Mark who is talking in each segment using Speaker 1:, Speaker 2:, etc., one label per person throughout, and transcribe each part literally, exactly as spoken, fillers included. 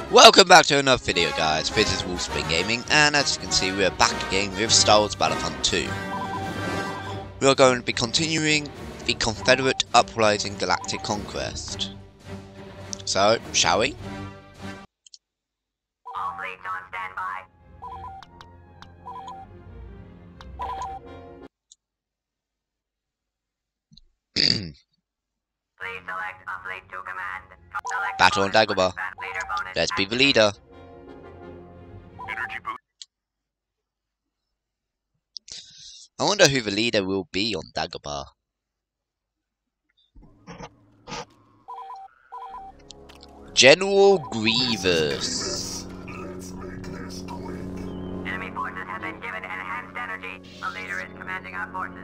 Speaker 1: Welcome back to another video, guys. This is Wolfspin Gaming, and as you can see, we are back again with Star Wars Battlefront two. We are going to be continuing the Confederate Uprising Galactic Conquest. So, shall we?
Speaker 2: All fleets on standby. Please select a fleet to command. Select
Speaker 1: Battle on
Speaker 2: bonus
Speaker 1: Dagobah.
Speaker 2: bonus leader bonus
Speaker 1: Let's be the
Speaker 2: activated.
Speaker 1: leader.
Speaker 2: Energy boost.
Speaker 1: I wonder who the leader will be on Dagobah. General Grievous.
Speaker 2: Enemy forces have been given enhanced energy. A leader is commanding our forces.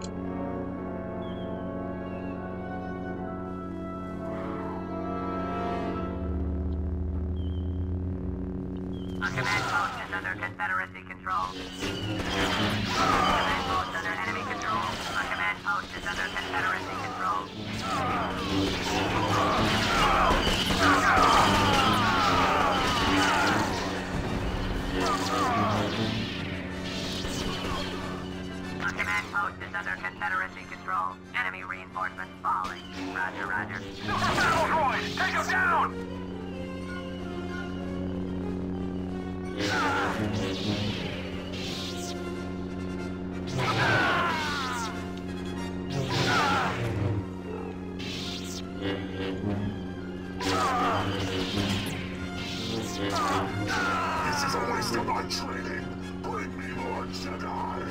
Speaker 2: A command post is under Confederacy control. Command post under enemy control. A command post is under Confederacy control. A command post is under Confederacy control. Enemy reinforcements falling. Roger, roger. Battle droid! Take him down!
Speaker 3: This is a waste of my training. Bring me more Jedi.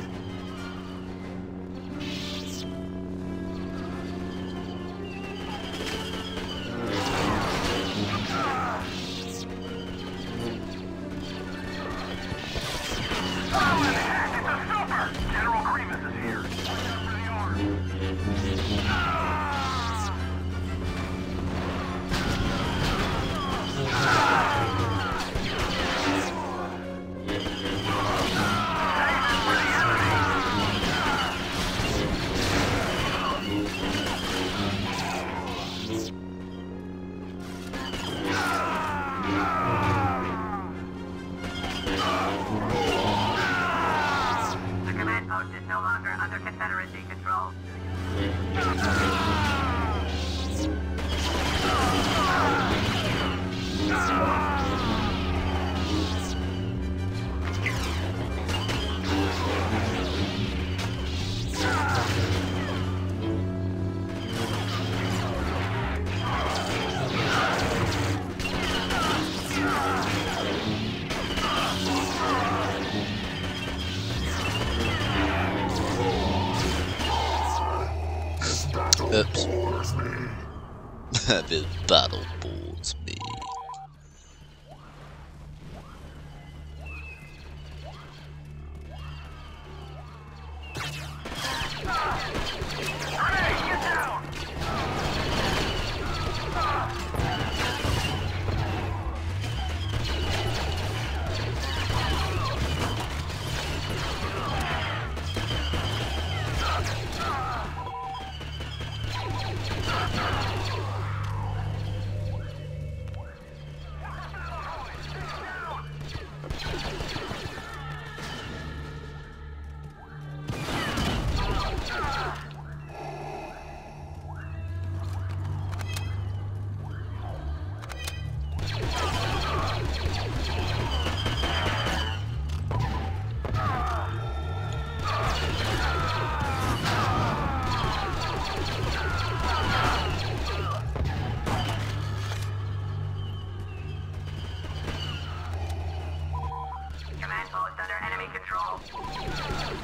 Speaker 2: General Grievous is here. For the arm. The command post is no longer under Confederacy control.
Speaker 1: Oops.
Speaker 3: Bores me.
Speaker 1: This battle bores me.
Speaker 2: Grenade, get down! Command post under enemy control.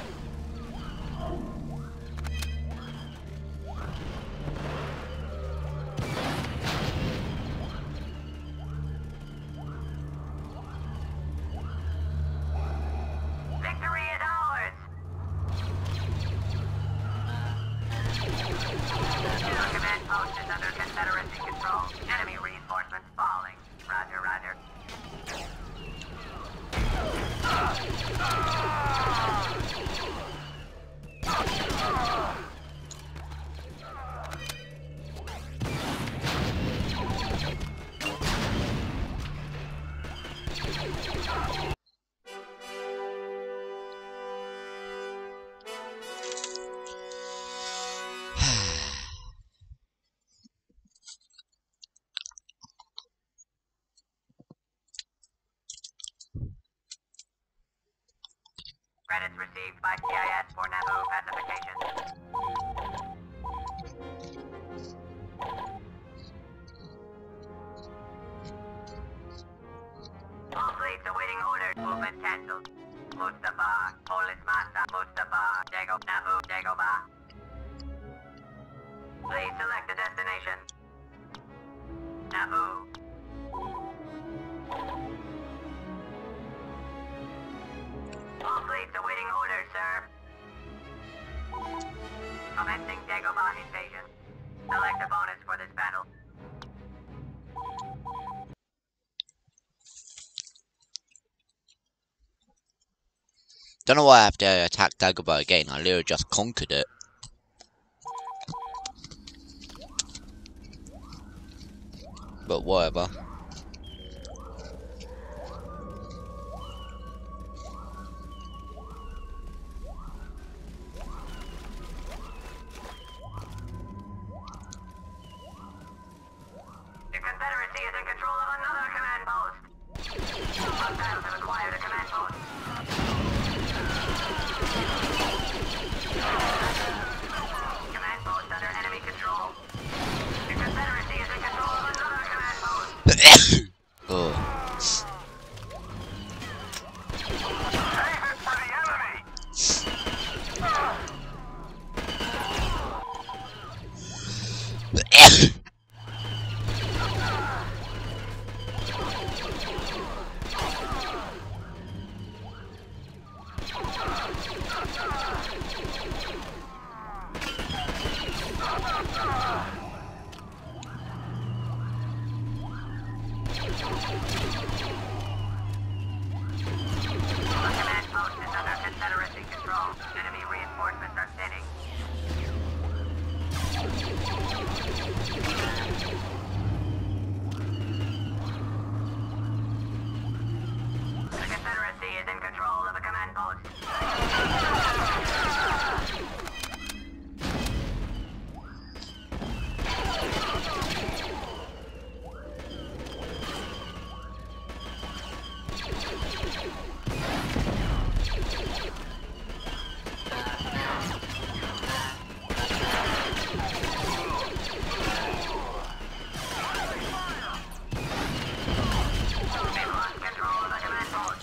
Speaker 2: Victory is ours! Our command post is under Confederacy control. Enemy reinforcements falling. Roger, roger. Credits received by C I S for Naboo pacification. All fleets awaiting orders. Movement cancelled. Mustafa, Police Master, Mustafa, Dago, Naboo, Dagobah. Please select a destination. Naboo. All fleets awaiting orders, sir. Commencing Dagobah invasion. Select a bonus for this battle.
Speaker 1: Don't know why I have to attack Dagobah again. I literally just conquered it. But whatever.
Speaker 2: The Confederacy is in control of another command post. Hostiles have acquired a command post. Command post under enemy control. The Confederacy is in control of another command post.
Speaker 1: Oh.
Speaker 2: Save it for the enemy! Command post is under Confederacy control. Enemy reinforcements are thinning. The Confederacy is in control of a command post. We've lost control of the command post.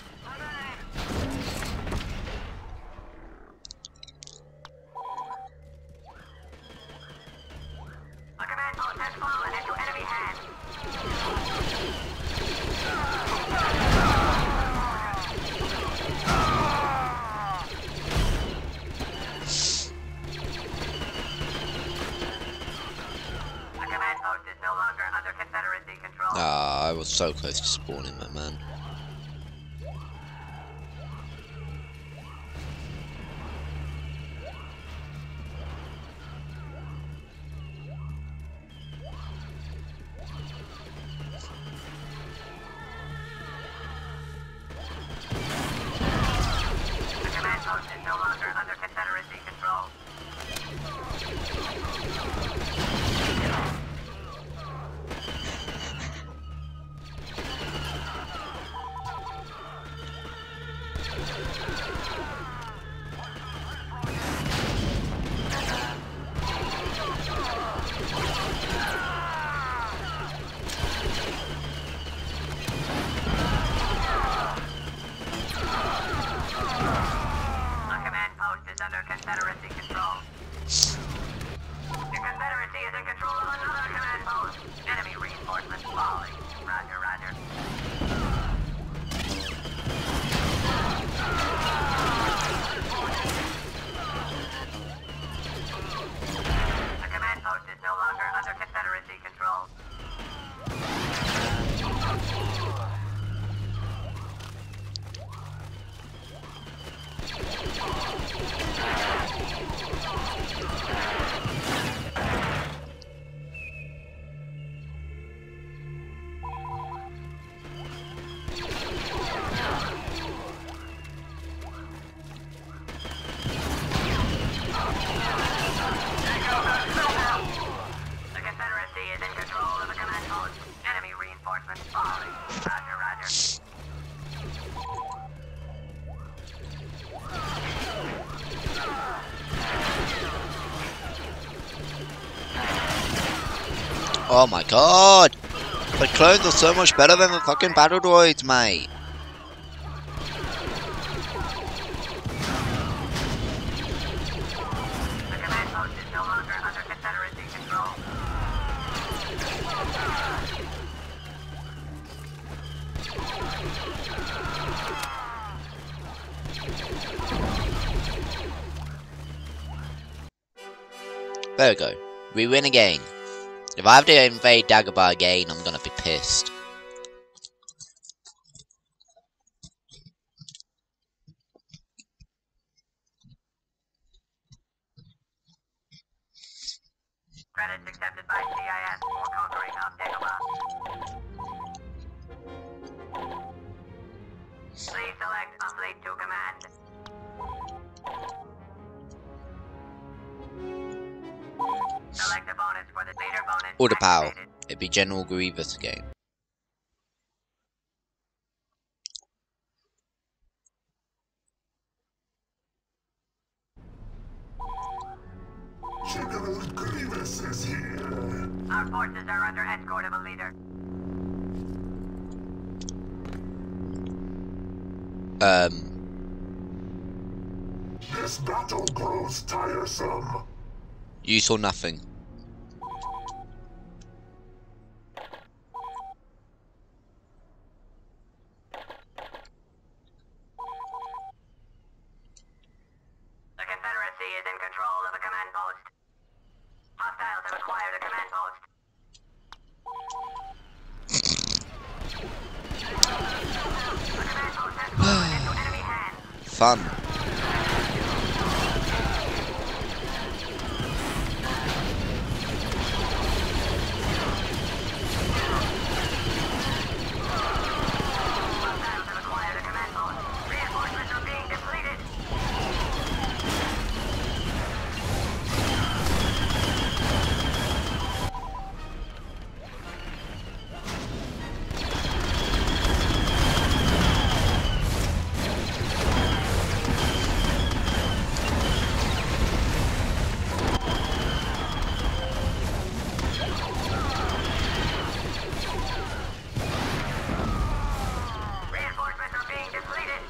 Speaker 2: A command post has fallen into enemy hands. A command post is no longer under Confederacy control.
Speaker 1: Ah, I was so close to spawning that man.
Speaker 2: The command post is no longer under Confederacy control. A command post is under Confederacy control. The Confederacy is in control of another command post. Enemy reinforcements falling. Roger, roger.
Speaker 1: Oh my god! The clones are so much better than the fucking battle droids, mate.
Speaker 2: The command post is no longer under Confederacy control.
Speaker 1: There we go. We win again. If I have to invade Dagobah again, I'm gonna be pissed.
Speaker 2: Credits accepted by C I S for conquering of Dagobah. Please select a fleet to command. Select a bonus for the leader bonus.
Speaker 1: Order power.
Speaker 2: activated.
Speaker 1: It'd be General Grievous again.
Speaker 3: General Grievous is here.
Speaker 2: Our forces are under escort of a leader.
Speaker 1: Um,
Speaker 3: This battle grows tiresome.
Speaker 1: you saw nothing.
Speaker 2: The Confederacy is in control of a command post. Hostiles have acquired a command post. The command post has fallen into enemy hands.
Speaker 1: Fun.
Speaker 2: Hostiles have acquired a command post. Reinforcements are being depleted. Reinforcements are being depleted.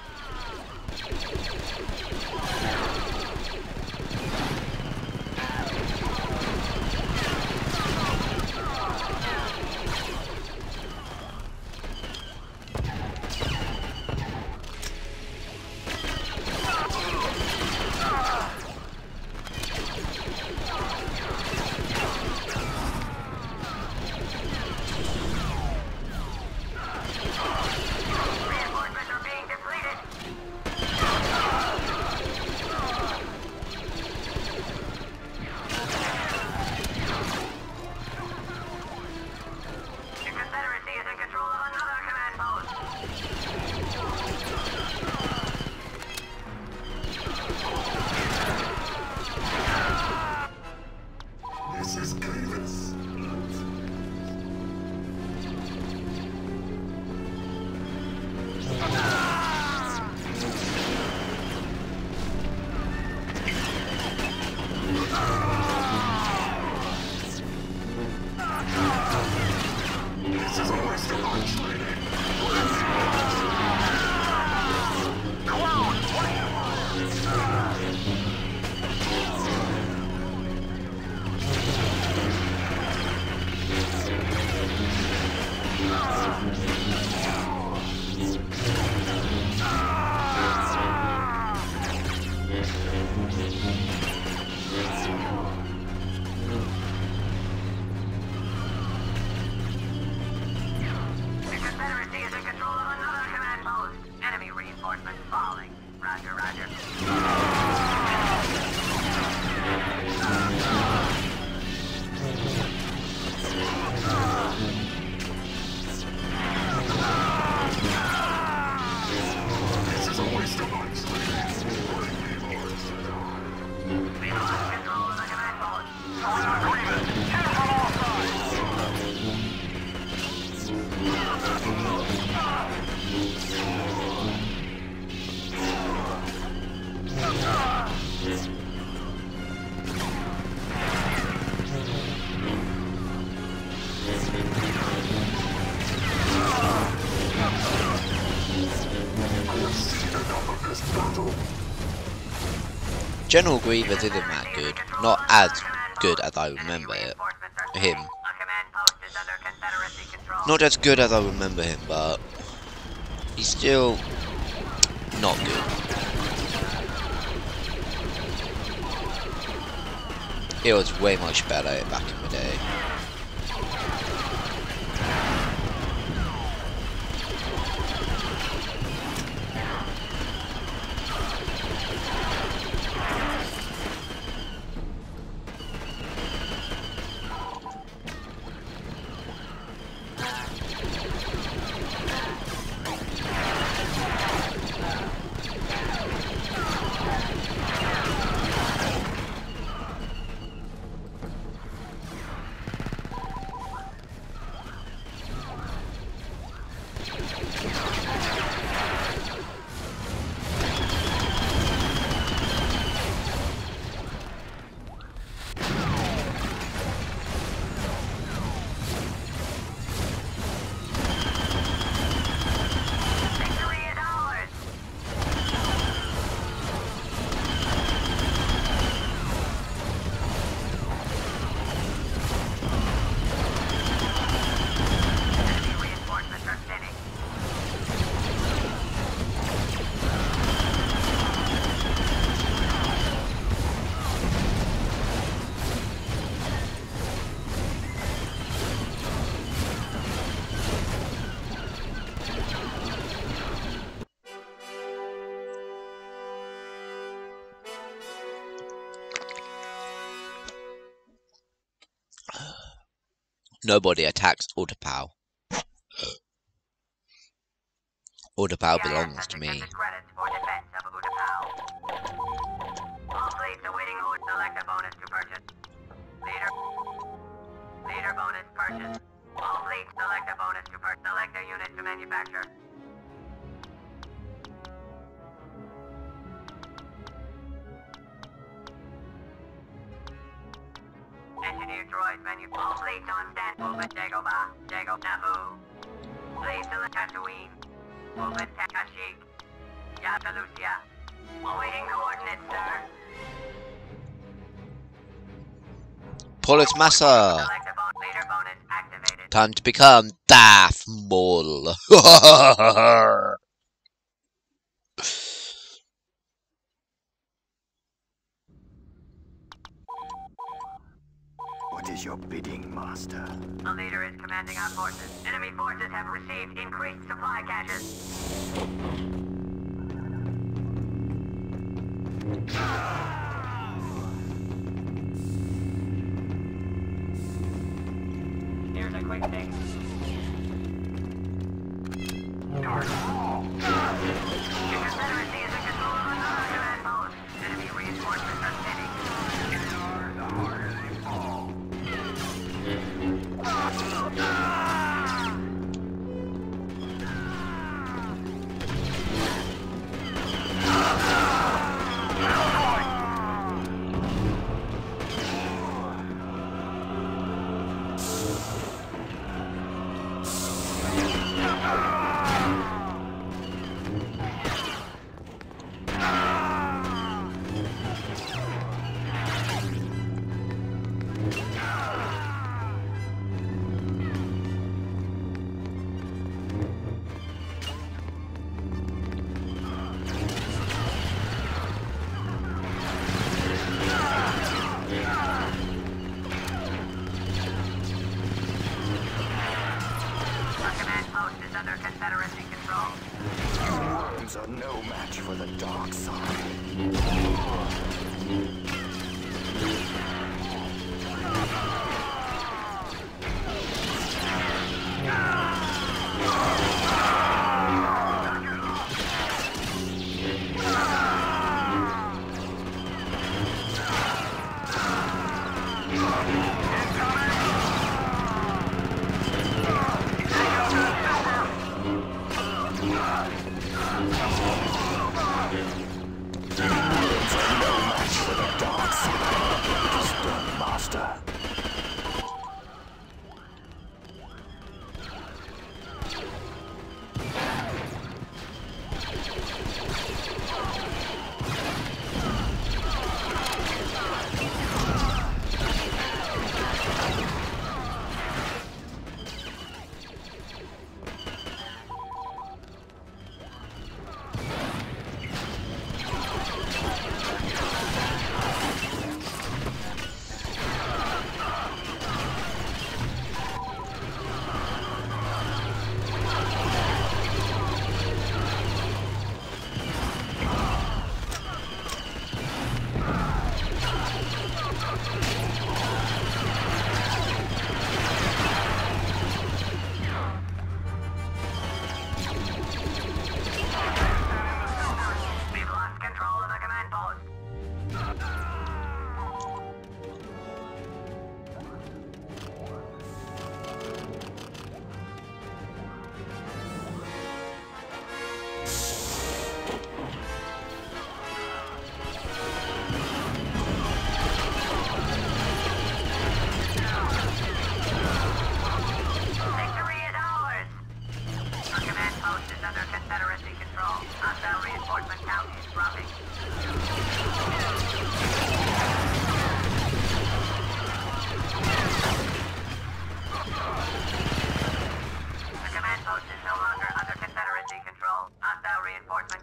Speaker 2: Reinforcements are being depleted. The Confederacy is in control of another command post.
Speaker 3: This is Grievous. This is a waste of my training.
Speaker 2: The Confederacy is in control of another command post. Enemy reinforcements falling. Roger, roger.
Speaker 3: This is a waste of my training.
Speaker 2: We lost control of the command post.
Speaker 3: this battle.
Speaker 1: General Grievous isn't that good. Not as good as I remember it. Him.
Speaker 2: A command post is under Confederacy control.
Speaker 1: Not as good as I remember him, but he's still not good. He was way much better back in the day.
Speaker 2: Victory is ours. Enemy reinforcements are thinning.
Speaker 1: Nobody attacks Autopal. Autopal belongs to me.
Speaker 2: Credits for defense of Utapau. All fleets awaiting order. Select a bonus to purchase. Leader. Leader bonus purchase. All fleets select a bonus to purchase. Select a unit to manufacture. Engineer droid menu. All fleets on stand. Movement Dagobah. Dago Naboo. Please select Tatooine. Movement Kashyyyk. Yakalucia. Awaiting coordinates, sir.
Speaker 1: Polis Massa!
Speaker 2: Select a bon leader bonus activated.
Speaker 1: Time to become Darth Maul.
Speaker 3: What is your bidding, Master?
Speaker 2: The leader is commanding our forces. Enemy forces have received increased supply caches. Here's a quick fix. Your Confederacy is in control of another command post. Enemy reinforcements are thinning.
Speaker 3: The harder they fall.
Speaker 2: Our command post is under Confederacy control.
Speaker 3: Worms are no match for the dark side. Worms are no match for the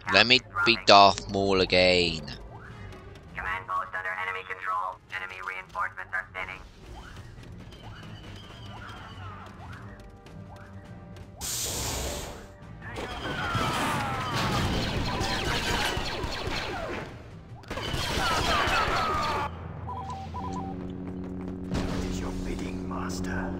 Speaker 1: Let me be Darth Maul again.
Speaker 2: Command post under enemy control. Enemy reinforcements are thinning.
Speaker 3: What is your bidding, Master?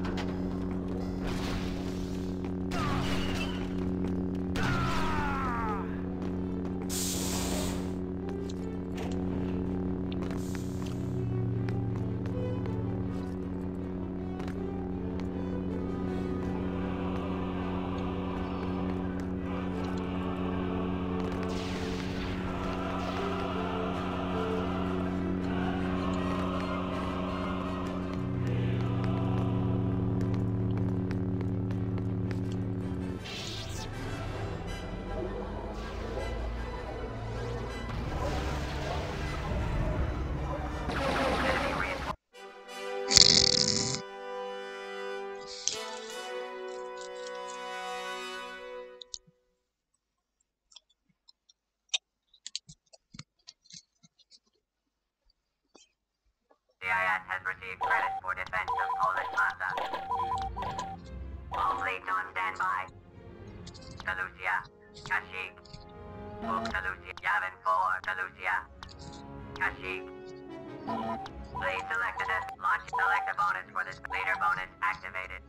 Speaker 3: C I S has received credit for defense of Polish Masa. All fleets on standby. Seleucia, Kashyyyk. Book Seleucia, Yavin four, Seleucia. Kashyyyk. Please select a launch. Select a bonus for this. Leader bonus activated.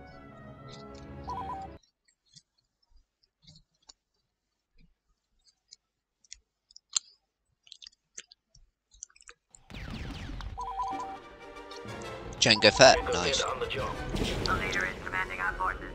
Speaker 1: Jango Fett, nice.
Speaker 3: On the job.
Speaker 2: The leader is commanding our forces.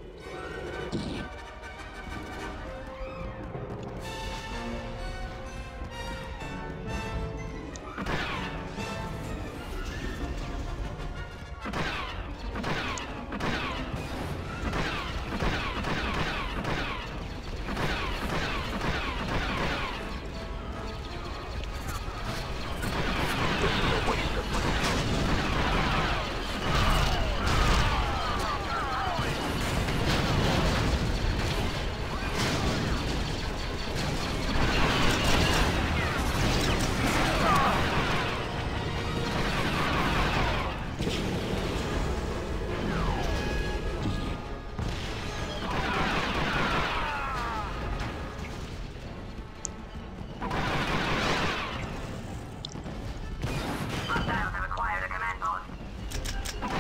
Speaker 2: Hostiles have acquired a command post.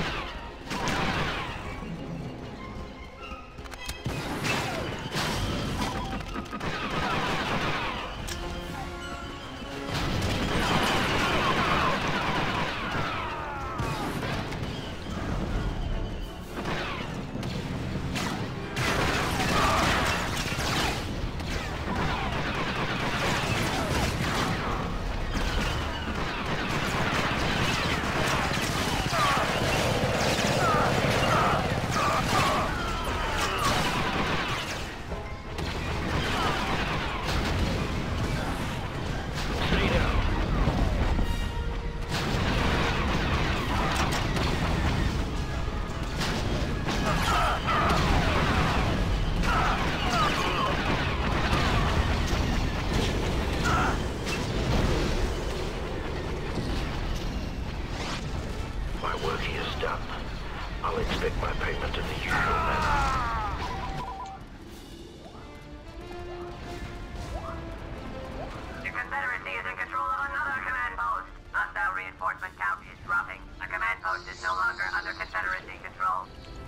Speaker 3: My work here is done. I'll expect my payment in the usual manner.
Speaker 2: The Confederacy is in control of another command post. Hostile reinforcement count is dropping. A command post is no longer under Confederacy control.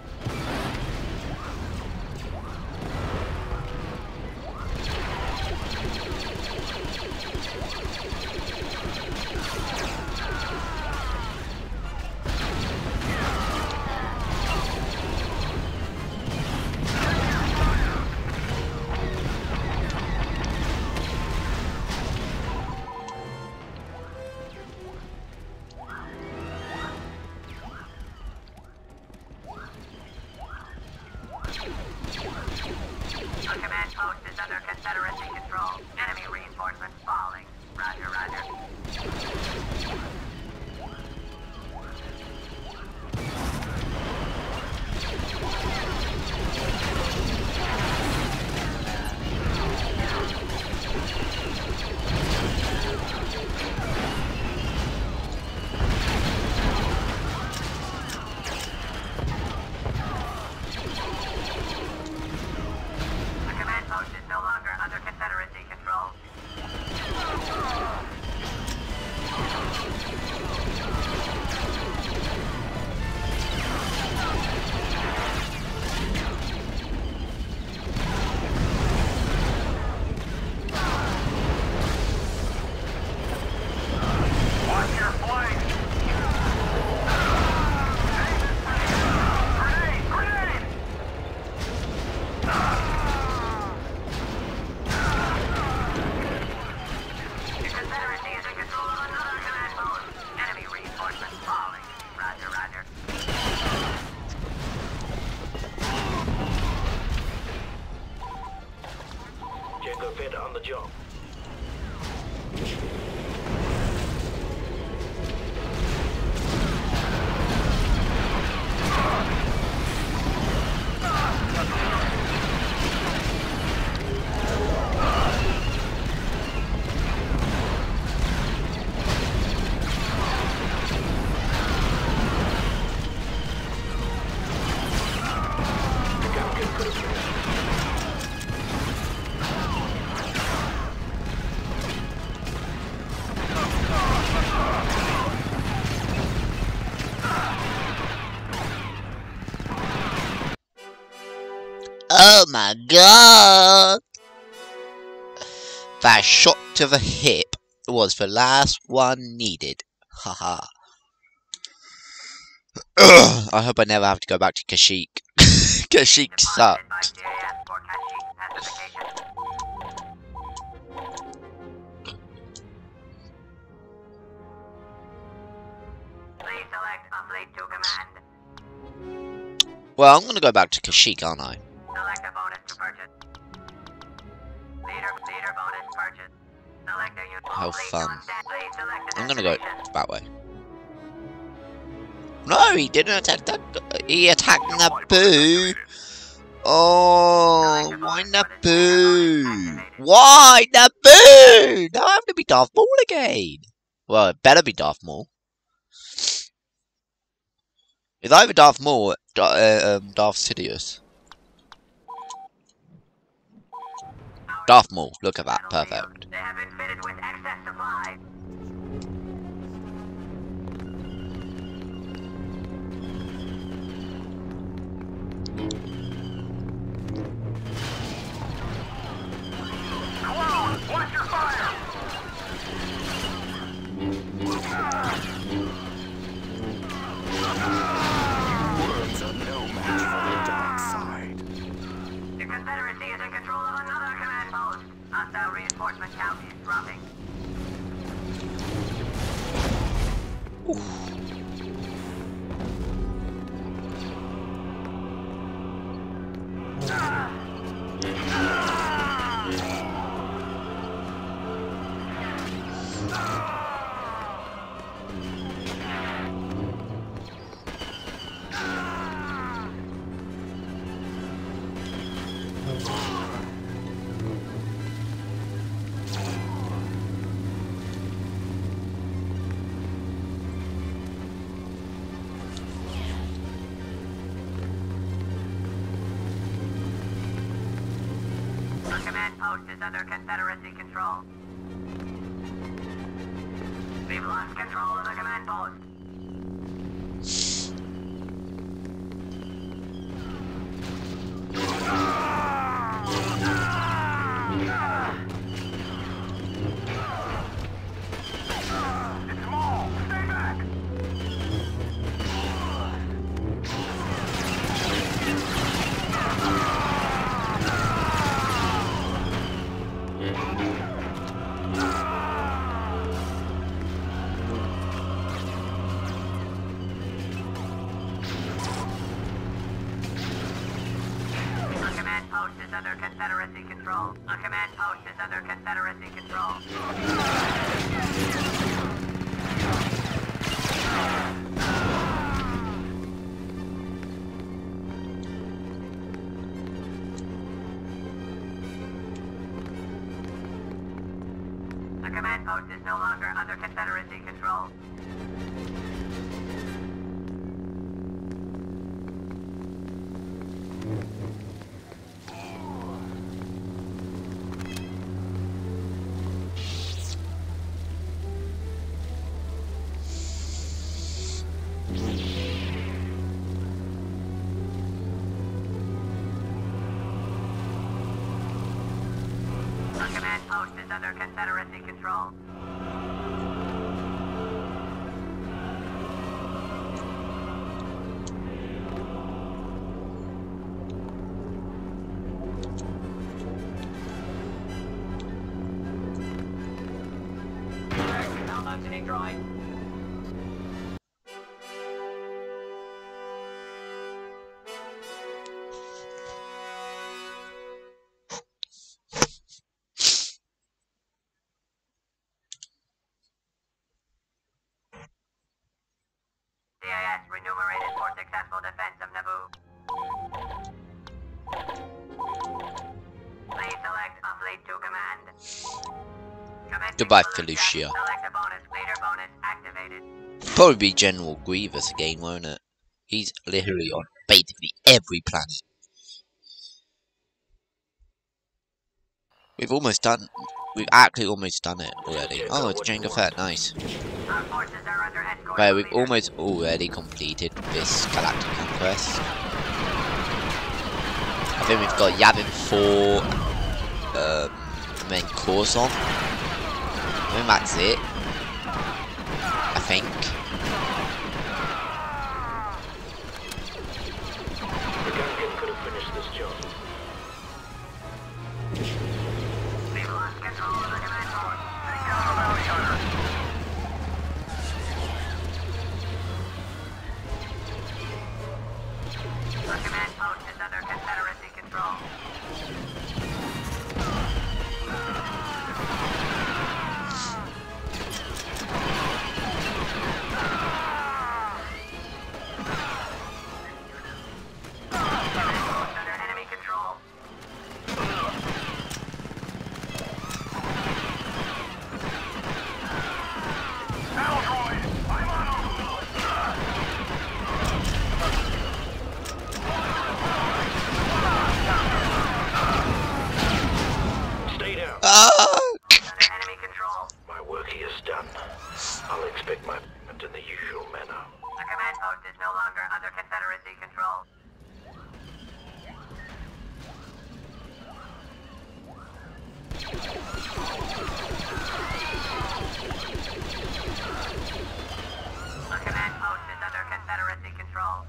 Speaker 2: A command post is under Confederacy control. Enemy reinforcements falling. Roger, roger.
Speaker 4: longer fit on the job.
Speaker 1: Oh my god! That shot to the hip was the last one needed. Haha. I hope I never have to go back to Kashyyyk. Kashyyyk sucked.
Speaker 2: By C A S for Kashyyyk pacification. Please select a fleet to command.
Speaker 1: Well, I'm gonna go back to Kashyyyk, aren't I?
Speaker 2: Select a bonus to purchase. Leader, leader bonus purchase. Select a unit.
Speaker 1: How
Speaker 2: Fleet
Speaker 1: fun.
Speaker 2: on stand. Please select a
Speaker 1: I'm gonna go
Speaker 2: destination.
Speaker 1: that way. No, he didn't attack that. He attacked Naboo. Oh, why Naboo? Why Naboo? Now I have to be Darth Maul again. Well, it better be Darth Maul. It's either Darth Maul or uh, um, Darth Sidious. Darth Maul, look at that, perfect.
Speaker 2: They have been fitted with excess supply.
Speaker 4: Clone, watch your fire! Worms are no match for the dark side.
Speaker 2: The Confederacy is in control of another command post. Hostile reinforcement count is dropping. The command post is under Confederacy control. We've lost control of the command post.
Speaker 4: It's Maul, stay back!
Speaker 2: The command post is under Confederacy control. The command post is under Confederacy control. The command post is no longer under Confederacy control. The command post is under Confederacy control. Malfunctioning droid.
Speaker 1: Goodbye, Felucia.
Speaker 2: Select a bonus. Leader bonus activated.
Speaker 1: Probably be General Grievous again, won't it? He's literally on basically every planet. We've almost done. We've actually almost done it already. Oh, it's Jango Fett, nice.
Speaker 2: Our forces are under escort.
Speaker 1: Right, we've
Speaker 2: leader.
Speaker 1: almost already completed this galactic conquest. I think we've got Yavin four, um, and then Coruscant. I think that's it. I think.
Speaker 4: The Gungan could have finished this job.
Speaker 2: We've lost control of the command post. Take down the bounty hunter. The command post is under Confederacy control. Command post under enemy control.
Speaker 4: Stay down.
Speaker 1: Ah!
Speaker 2: Under enemy control.
Speaker 4: My work here is done. I'll expect my payment in the usual manner.
Speaker 2: The command post is no longer under Confederacy control. The command post is under Confederacy control.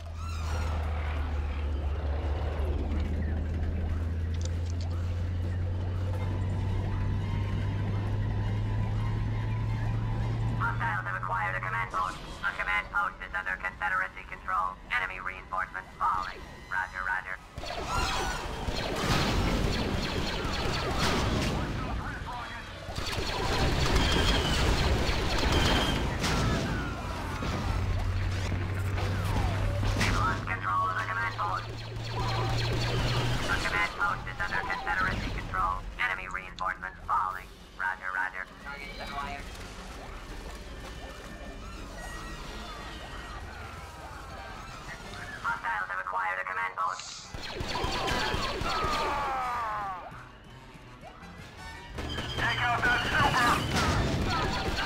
Speaker 2: Hostiles have acquired a command post. The command post is under Confederacy control. Enemy reinforcements falling. Roger, roger. We've lost control of the command post. The command post is under Confederacy control. Enemy reinforcements falling. Roger, roger. Targets acquired. Hostiles have acquired a command post. Take out that super!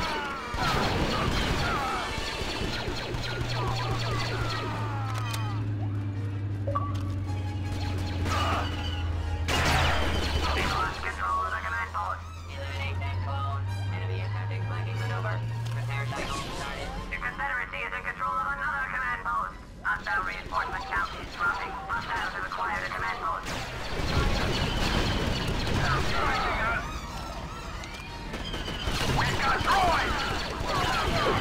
Speaker 2: We've lost control of the command post. Eliminate that clone. Enemy attempting flanking maneuver. Repair cycle started. The Confederacy is in control of another command post. Hostile reinforcement count is dropping. Hostiles have acquired a command post. We've got droids!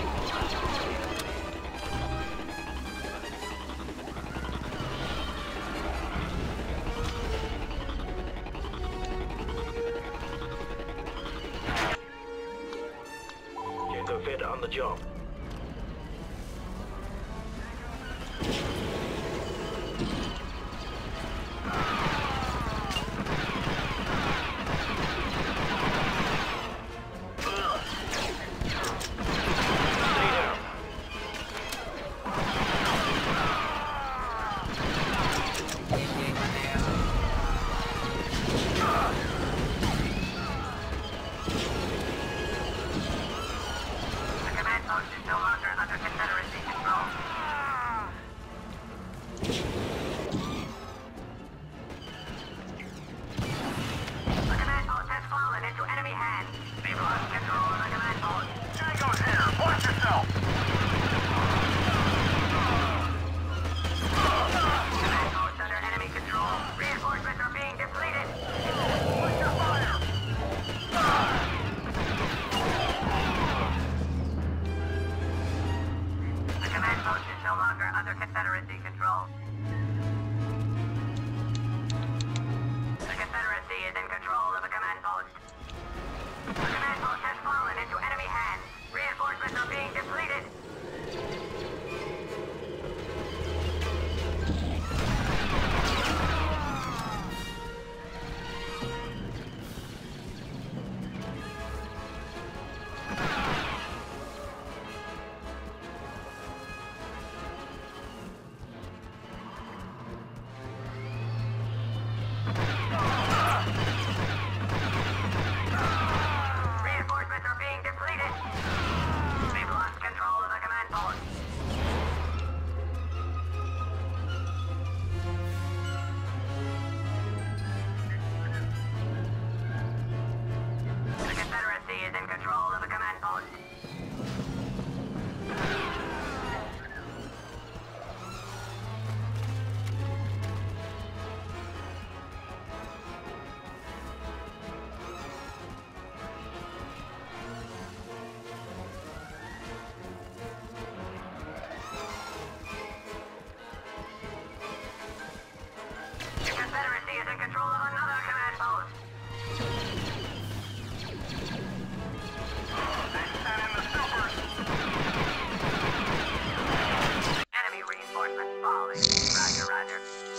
Speaker 4: Jango Fett on the job. Stay down.
Speaker 2: The command post is no longer under Confederacy control. The command post has fallen into enemy hands. We've lost control of the command post. Jango's here! Watch yourself! Command post under enemy control. Reinforcements are being depleted. Watch your fire! The command post is no longer under Confederacy control. The Confederacy is in control of the command post. The command post has fallen into enemy hands. Reinforcements are being depleted. Reinforcements are being depleted. We've lost control of the command post. The Confederacy is in control of the command post. The Confederacy is in control of another command post. Enemy reinforcements falling. Roger, roger.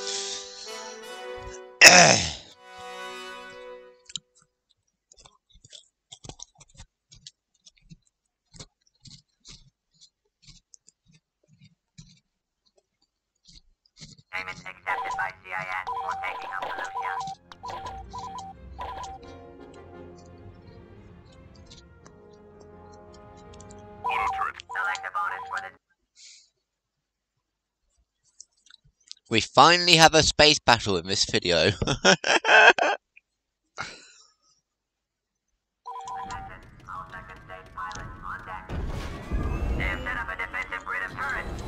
Speaker 2: Payment accepted by C I S for taking up Felucia.
Speaker 4: Auto turret.
Speaker 2: Select a bonus for this.
Speaker 1: We finally have a space battle in this video.
Speaker 2: Attention, all second stage pilots on deck. They have set up a defensive grid of turrets.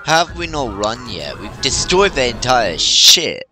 Speaker 1: Have we not run yet? We've destroyed the entire ship.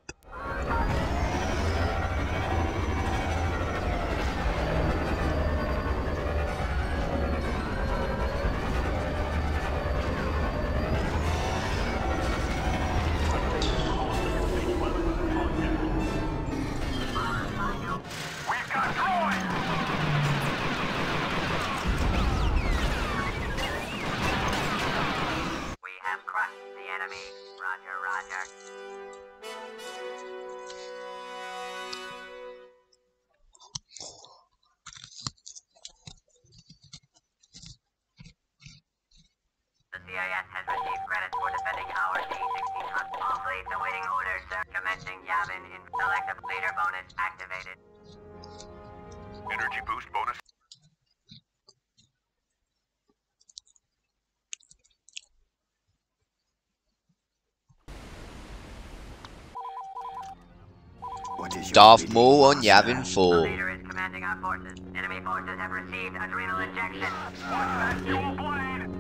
Speaker 2: C I S has received credit for defending our D sixteen hunt. All fleets awaiting orders, sir. Commencing Yavin in selective leader bonus activated.
Speaker 5: Energy boost bonus.
Speaker 6: What is your
Speaker 1: Darth
Speaker 6: bidding,
Speaker 1: Maul on
Speaker 6: Master?
Speaker 1: Yavin
Speaker 2: The
Speaker 1: four.
Speaker 2: leader is commanding our forces. Enemy forces have received adrenal injection.
Speaker 5: Watch that dual blade!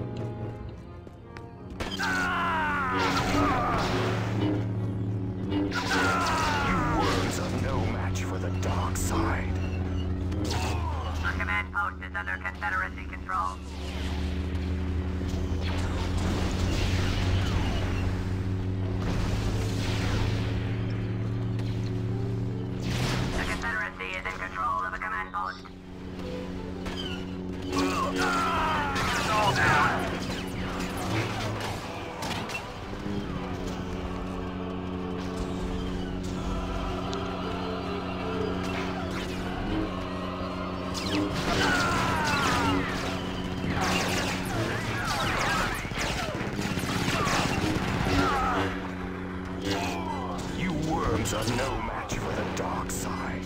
Speaker 6: You worms are no match for the dark side.
Speaker 2: Our command post is under Confederacy control. The Confederacy is in control of a command post.
Speaker 5: It's all down!
Speaker 6: You worms are no match for the dark side.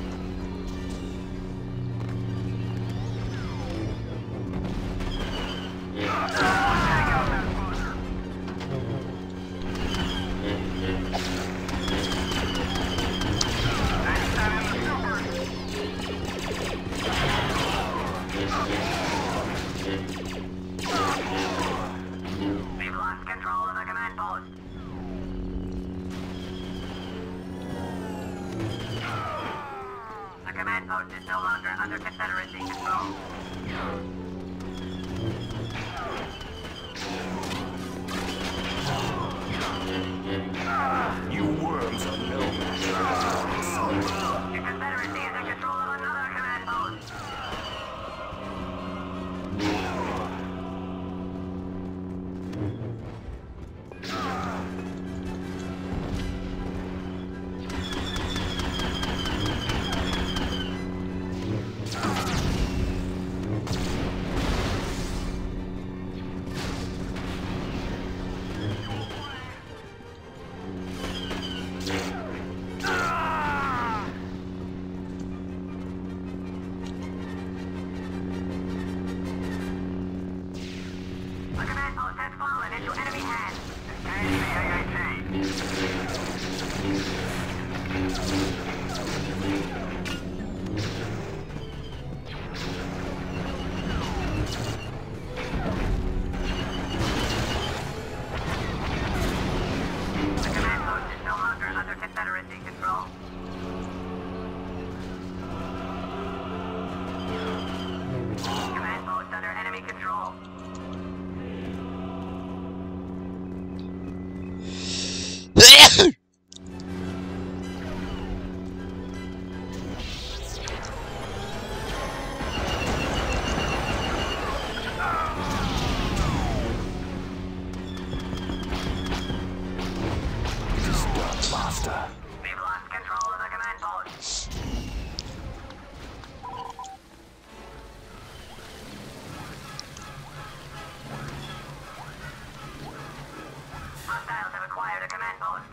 Speaker 2: We've lost control of the command post. The command post is no longer under Confederacy control.
Speaker 6: You worms are no match for the dark side.
Speaker 2: The Confederacy is in control of another command post. The command post has fallen into enemy hands. Engage the A A T. The command post is no longer under Confederacy control. Command post under enemy control.
Speaker 6: It is done, Master.
Speaker 2: We've lost control of the command post. Hostiles have acquired a command post.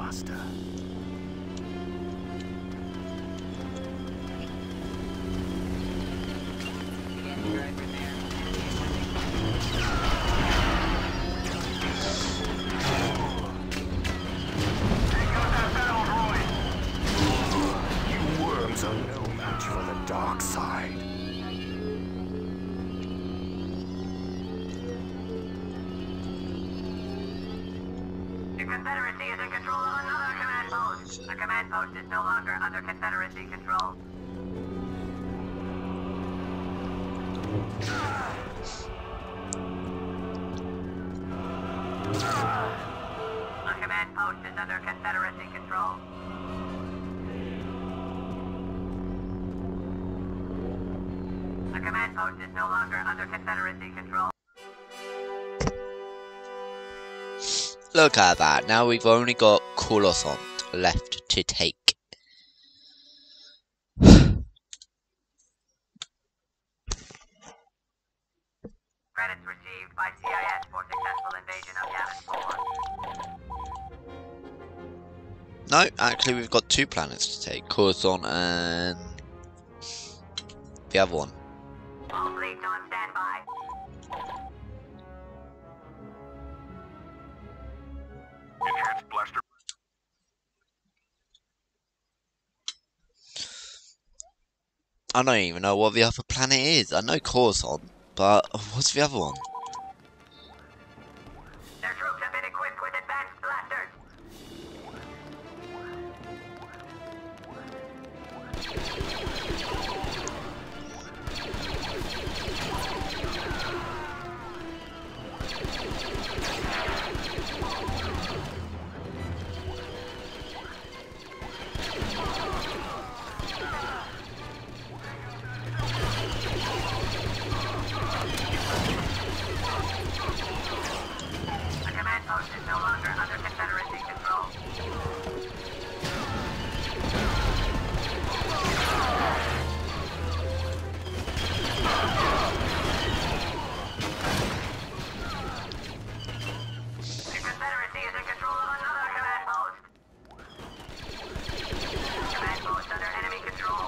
Speaker 6: Master. You worms are no match for the dark side.
Speaker 2: The Confederacy is in control of another command post. The command post is no longer under Confederacy control. The command post is under Confederacy control. The command post is no longer under Confederacy control.
Speaker 1: Look at that, now we've only got Coruscant left to take.
Speaker 2: Credits received by C I S for successful invasion of Yavin four.
Speaker 1: No, actually we've got two planets to take, Coruscant and the other one.
Speaker 2: All fleets on standby.
Speaker 5: Enhanced blaster.
Speaker 1: I don't even know what the other planet is. I know Coruscant, but what's the other one?
Speaker 2: Their troops have been equipped with advanced blasters. The command post is no longer under Confederacy control. The Confederacy is in control of another command post. Command post under enemy control.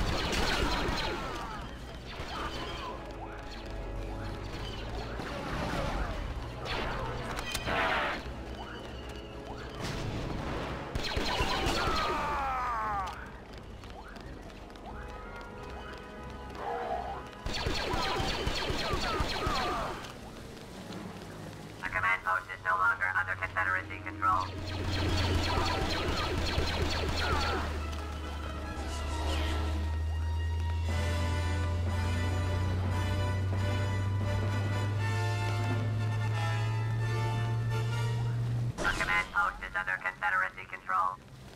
Speaker 2: The command post is no longer under Confederacy control. The command post is under Confederacy control.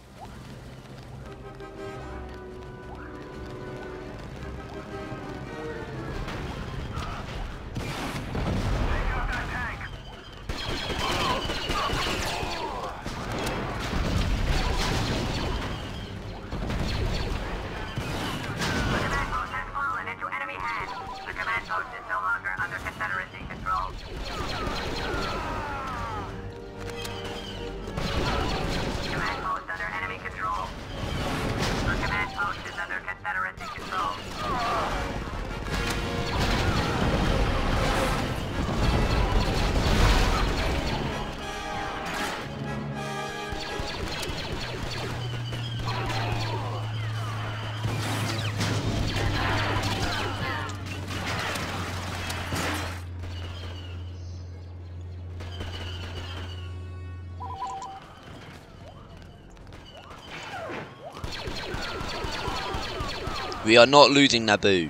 Speaker 5: Take out that tank.
Speaker 2: The command post has fallen into enemy hands. The command post is no longer under Confederacy control. Command post under enemy control. The command post is under Confederacy control.
Speaker 1: We are not losing Naboo.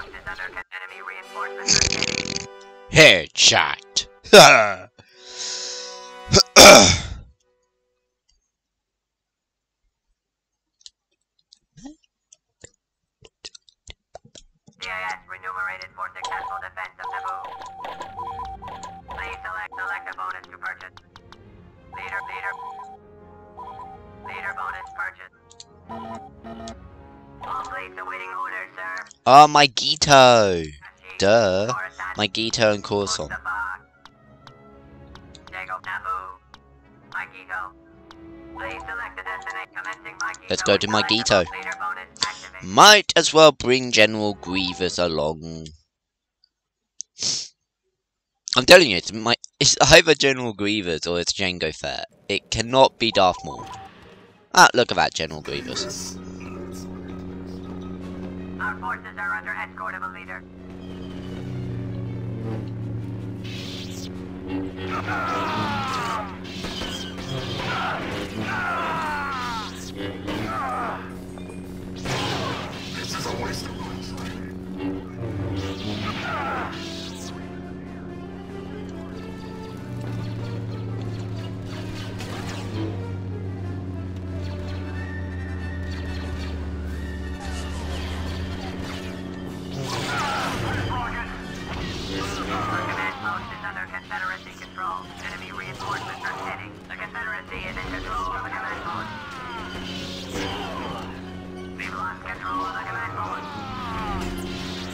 Speaker 3: Post is under con- enemy reinforcements are heading.
Speaker 1: Headshot.
Speaker 3: C I S remunerated for successful defense of Naboo. Please select select a bonus to purchase. Leader, leader. Leader bonus purchase. All fleets awaiting orders, sir.
Speaker 1: Oh, my Gito.
Speaker 3: Kashyyyk,
Speaker 1: Duh.
Speaker 3: Coruscant,
Speaker 1: My Gito and Coruscant.
Speaker 3: Mustafar. Jago, Naboo. Maikito. Please select a destination commencing Maikito.
Speaker 1: Let's go to
Speaker 3: Select the
Speaker 1: Maikito.
Speaker 3: Leader bonus activate.
Speaker 1: Might as well bring General Grievous along. I'm telling you, it's my it's either General Grievous or it's Jango Fett. It cannot be Darth Maul. Ah, look at that, General Grievous.
Speaker 3: Our forces are under escort of a leader.
Speaker 6: This is a waste of my
Speaker 3: Command post is under Confederacy control. Enemy reinforcements are heading. The Confederacy is in control of the command post. We've lost control of the command post.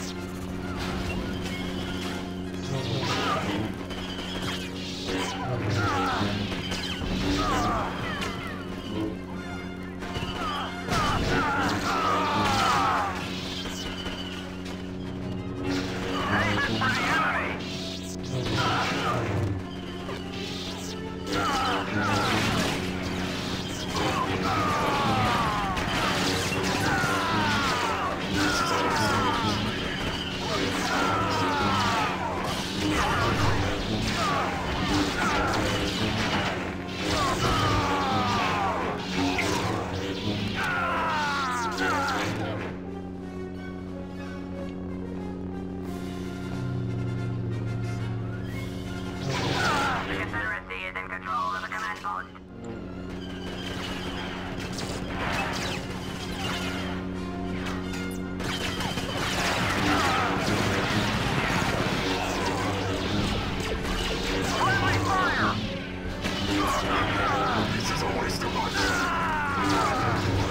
Speaker 3: The Confederacy is in control of the command post.
Speaker 6: This is a waste of my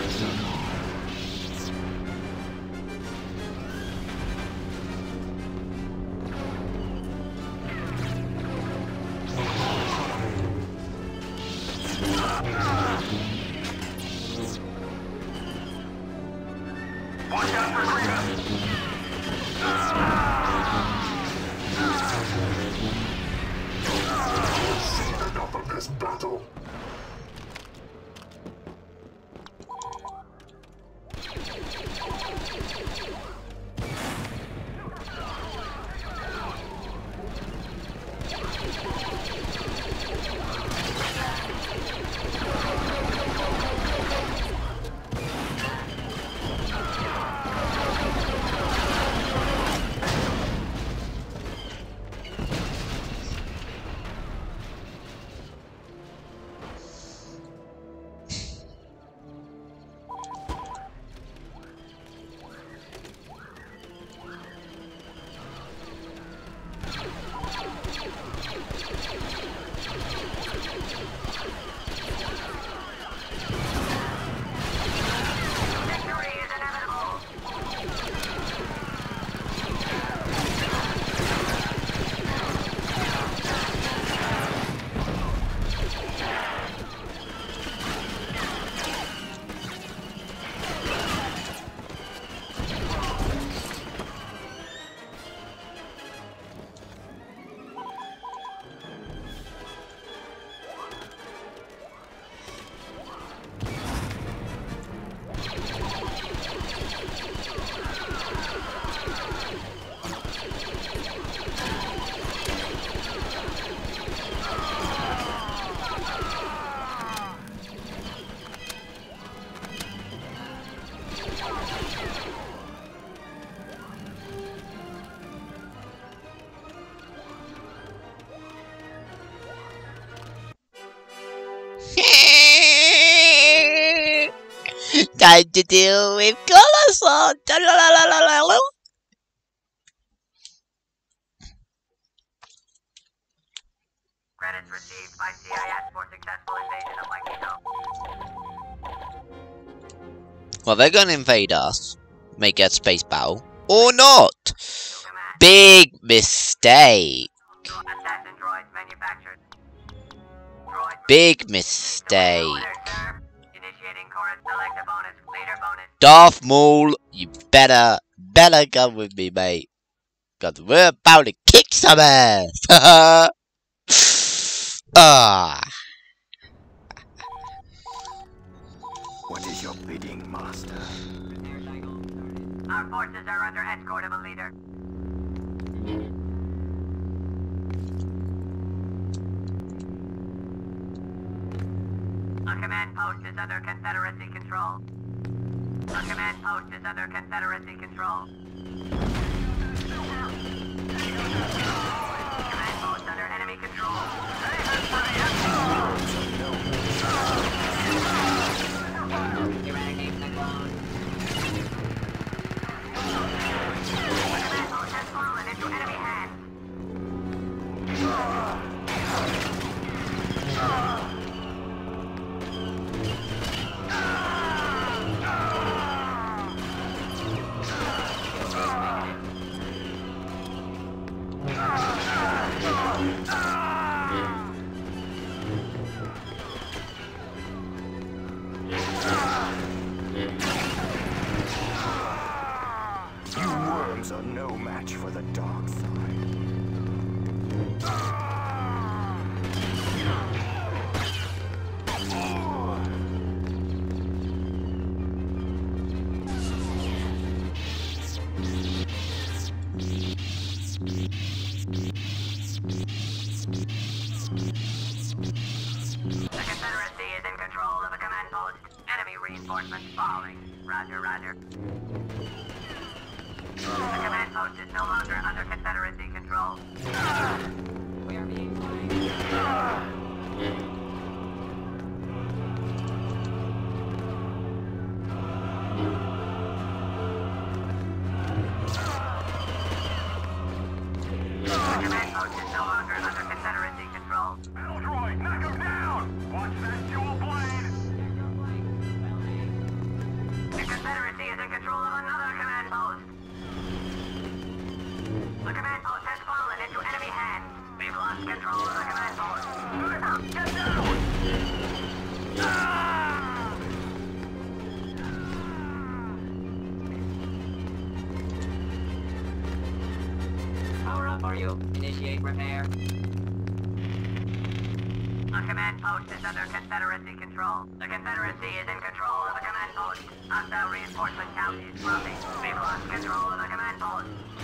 Speaker 5: Watch out for Rita.
Speaker 6: enough of this battle.
Speaker 3: Victory is inevitable.
Speaker 1: Time to deal with Colossal!
Speaker 2: Credits received by C I S for successful invasion of Magneto.
Speaker 1: Well, they're gonna invade us. Make a space battle. Or not! Big mistake!
Speaker 2: Assassin droids manufactured. Droid
Speaker 1: Big mistake.
Speaker 2: Initiating chorus select a bonus. Leader bonus.
Speaker 1: Darth Maul, you better, better come with me, mate. Cause we're about to kick some ass! Ah.
Speaker 6: What is your bidding, Master?
Speaker 2: Our forces are under escort of a leader. A command post is under Confederacy control. A command post is under Confederacy control. Command post under enemy control. Eradicate the clone. Command post has fallen into enemy hands.
Speaker 6: You worms are no match for the dark side.
Speaker 2: The Confederacy is in control of a command post. Enemy reinforcements falling. Roger, roger. The command post is no longer under Confederacy control. We are being The command post is no longer under Confederacy control.
Speaker 5: Battle droid, knock him down! Watch that dual blade!
Speaker 2: The Confederacy is in control of another command post. The command post has fallen into enemy hands. We've lost control of the command post. Get down! Power up, are you? Initiate repair. A command post is under Confederacy control. The Confederacy is in control of a command post. Hostile reinforcement count is dropping. We've lost control of the command post.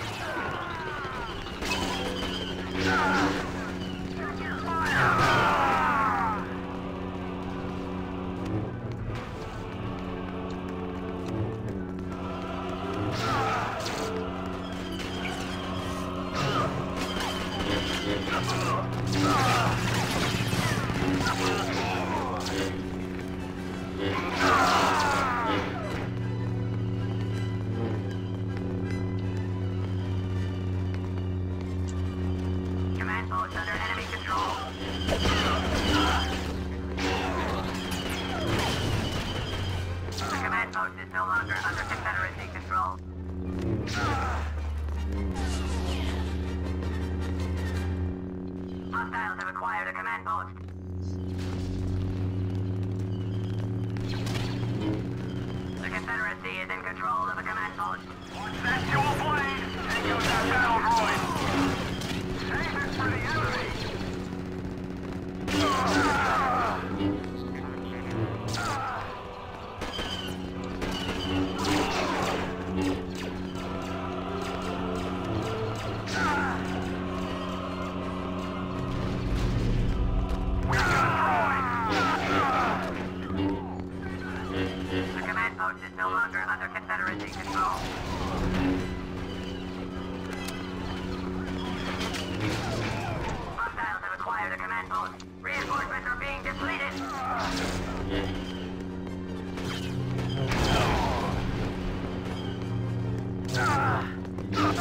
Speaker 2: Command post under enemy control. The command post is no longer under Confederacy control. Hostiles have acquired a command post. The Confederacy is in control of a command post.
Speaker 5: Watch that dual blade! Take out that battle droid! Save it for the enemy!
Speaker 2: The command post is no longer under Confederacy control. Hostiles have acquired a command post. Reinforcements are being depleted.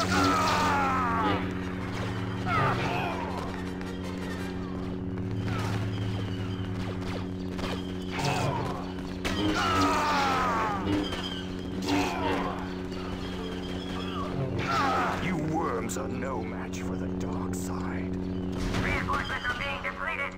Speaker 6: You worms are no match for the dark side.
Speaker 2: Reinforcements are being depleted.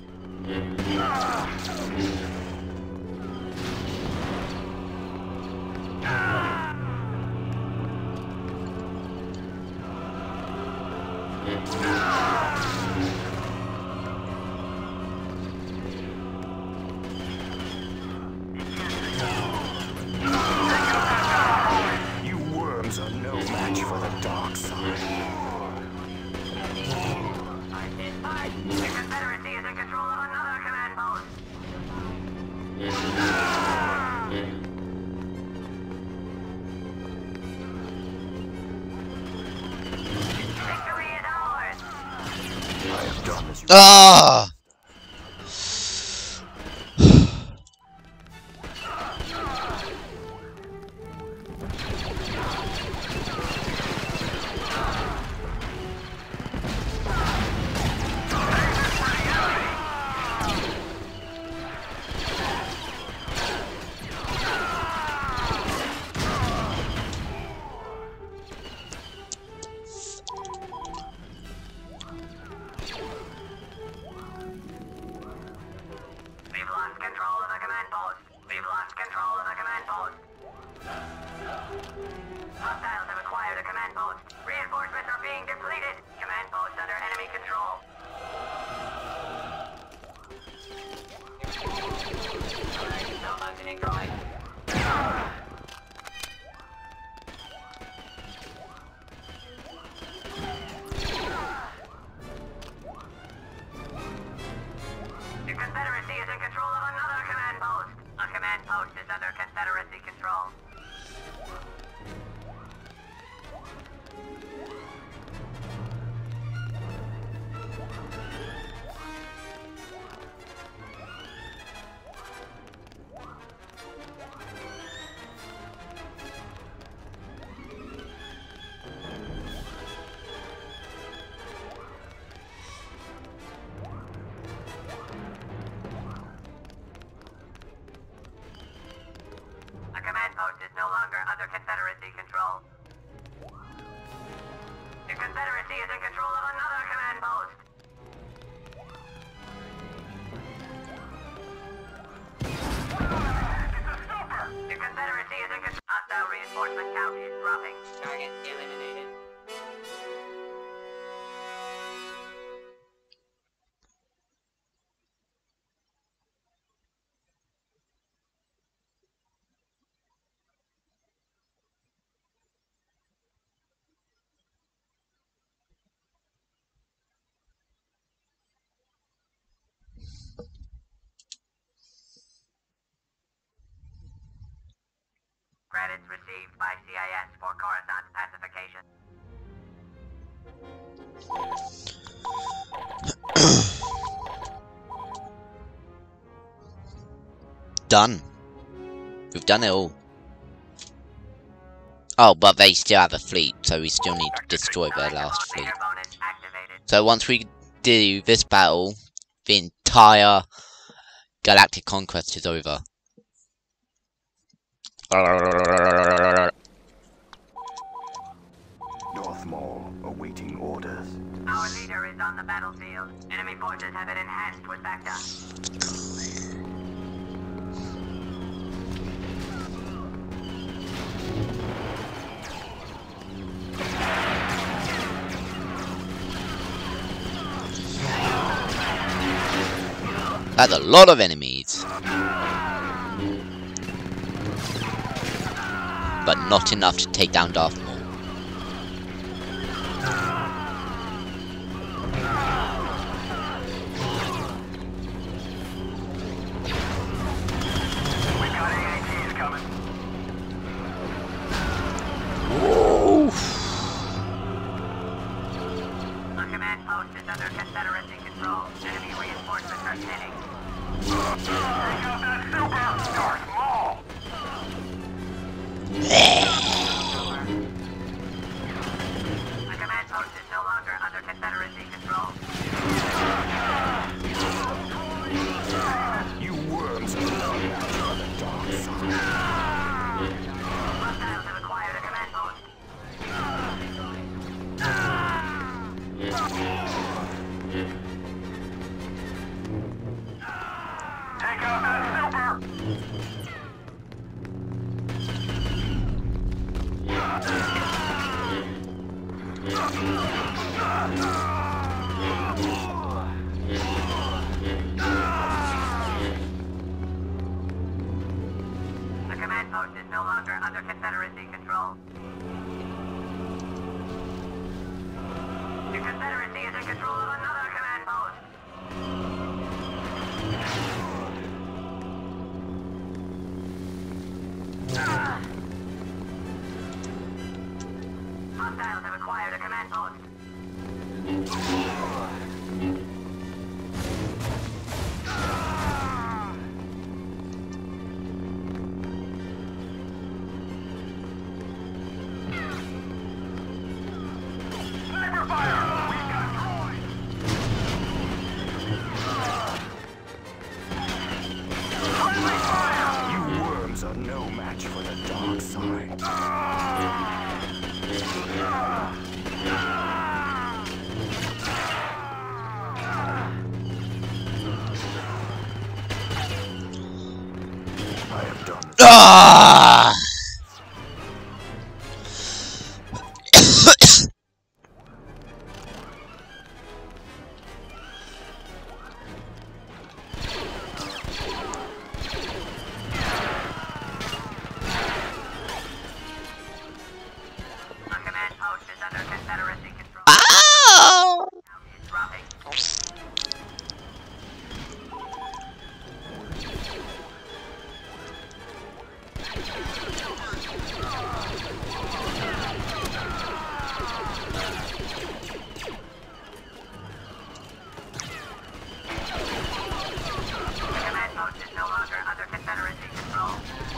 Speaker 6: You worms are no match for the dark side.
Speaker 2: The Confederacy is in control of another command post. Victory is ours.
Speaker 6: I have done as you
Speaker 1: Ah!
Speaker 2: We've lost control of the command post. We've lost control of the command post. Hostiles have acquired a command post. Reinforcements are being depleted. Command post under enemy control. No functioning droid. The Confederacy is in control of another command post. A command post is under Confederacy control. A command post is no longer under Confederacy control. The Confederacy is in control of another command post. The Confederacy is in control. Hostile reinforcement count is dropping. Target eliminated. Credits received by C I S for Coruscant pacification.
Speaker 1: Done. We've done it all. Oh, but they still have a fleet, so we still need to destroy their last fleet.
Speaker 2: Leader bonus activated.
Speaker 1: So once we do this battle, the entire galactic conquest is over.
Speaker 6: Darth Maul awaiting orders.
Speaker 2: Our leader is on the battlefield. Enemy forces have been enhanced with Vecta.
Speaker 1: That's a lot of enemies. But not enough to take down Darth Maul.
Speaker 5: We've got A A Ts coming.
Speaker 2: The command post is under Confederacy control. Enemy reinforcements are heading.
Speaker 5: Take out that super Darth Maul.
Speaker 2: The command post is no longer under Confederacy control. The Confederacy is in control of another command post. Hostiles have acquired a command post.
Speaker 5: Sniper fire! We've got droids! Friendly fire!
Speaker 6: You worms are no match for the dark side. I have done this.
Speaker 1: Ah!
Speaker 2: The command post is under Confederacy control.
Speaker 1: Ow!
Speaker 2: Now it's dropping. The command post is no longer under Confederacy control.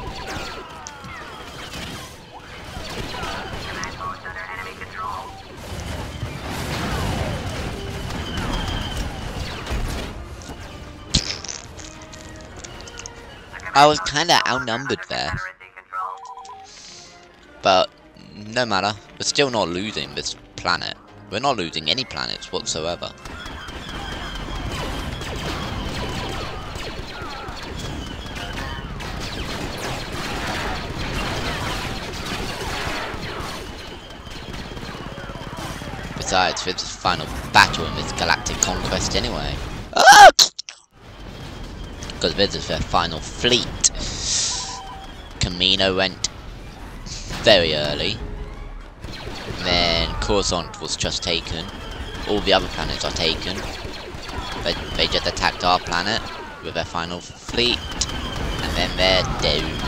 Speaker 2: Command post under enemy control. The command
Speaker 1: I was
Speaker 2: post
Speaker 1: kinda
Speaker 2: is no longer
Speaker 1: outnumbered
Speaker 2: under
Speaker 1: there.
Speaker 2: Confederacy control.
Speaker 1: But no matter, we're still not losing this planet. We're not losing any planets whatsoever. Besides, this is the final battle in this galactic conquest anyway. Ah! Because this is their final fleet. Camino went very early. Then Coruscant was just taken. All the other planets are taken. They, they just attacked our planet with their final fleet. And then they're down.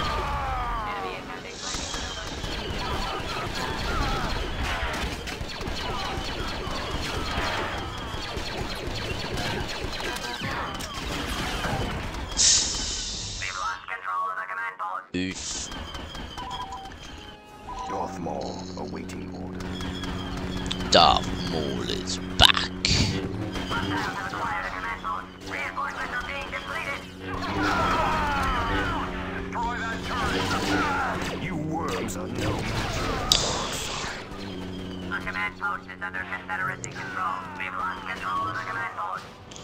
Speaker 2: We've lost control of the command post.
Speaker 1: Oof.
Speaker 6: Darth Maul awaiting order.
Speaker 1: Darth Maul is back.
Speaker 2: Hostiles have acquired a command post. Reinforcements are being depleted.
Speaker 5: Destroy that turret!
Speaker 6: You worms are no match for the dark side.
Speaker 2: The command post is under Confederacy control. We've lost control of the command post.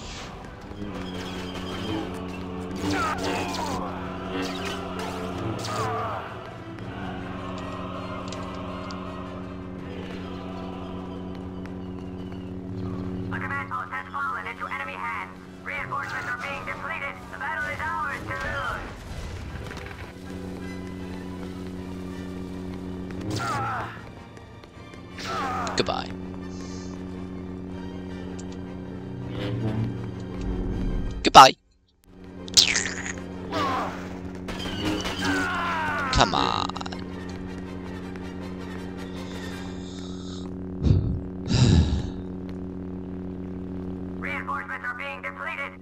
Speaker 2: The command post has fallen into enemy hands. Reinforcements are being depleted. The battle is ours to lose.
Speaker 1: Goodbye. Goodbye. Come on.
Speaker 2: Reinforcements are being depleted.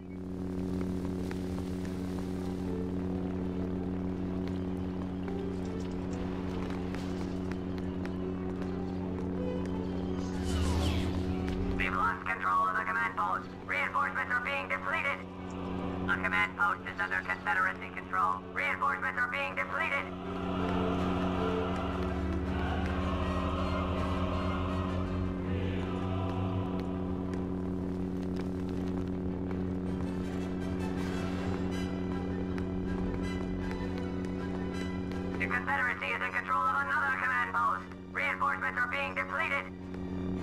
Speaker 2: We've lost control of the command post. Reinforcements are being depleted. The command post is under Confederacy control. Reinforcements are being depleted. The Confederacy is in control of another command post. Reinforcements are being depleted.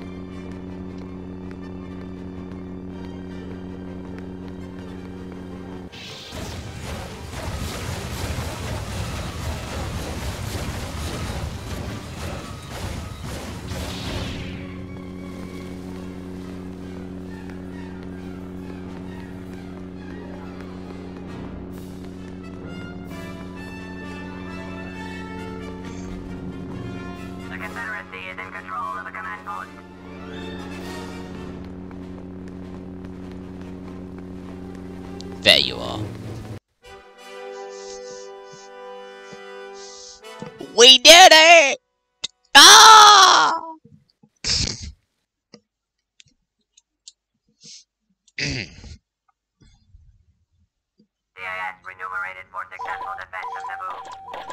Speaker 1: There you are. We did it! Ah!
Speaker 2: C I S remunerated for successful defense of Naboo.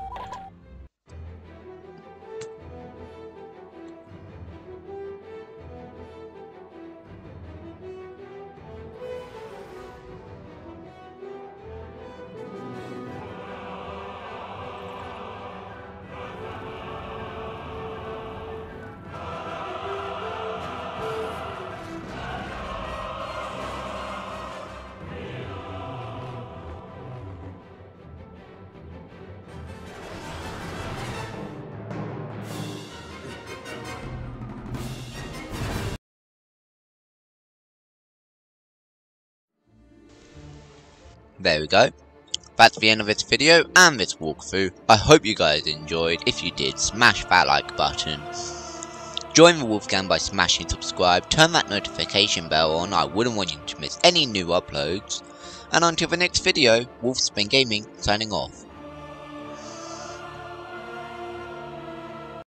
Speaker 1: There we go. That's the end of this video and this walkthrough. I hope you guys enjoyed. If you did, smash that like button. Join the Wolf Gang by smashing subscribe. Turn that notification bell on. I wouldn't want you to miss any new uploads. And until the next video, Wolfsbane Gaming signing off.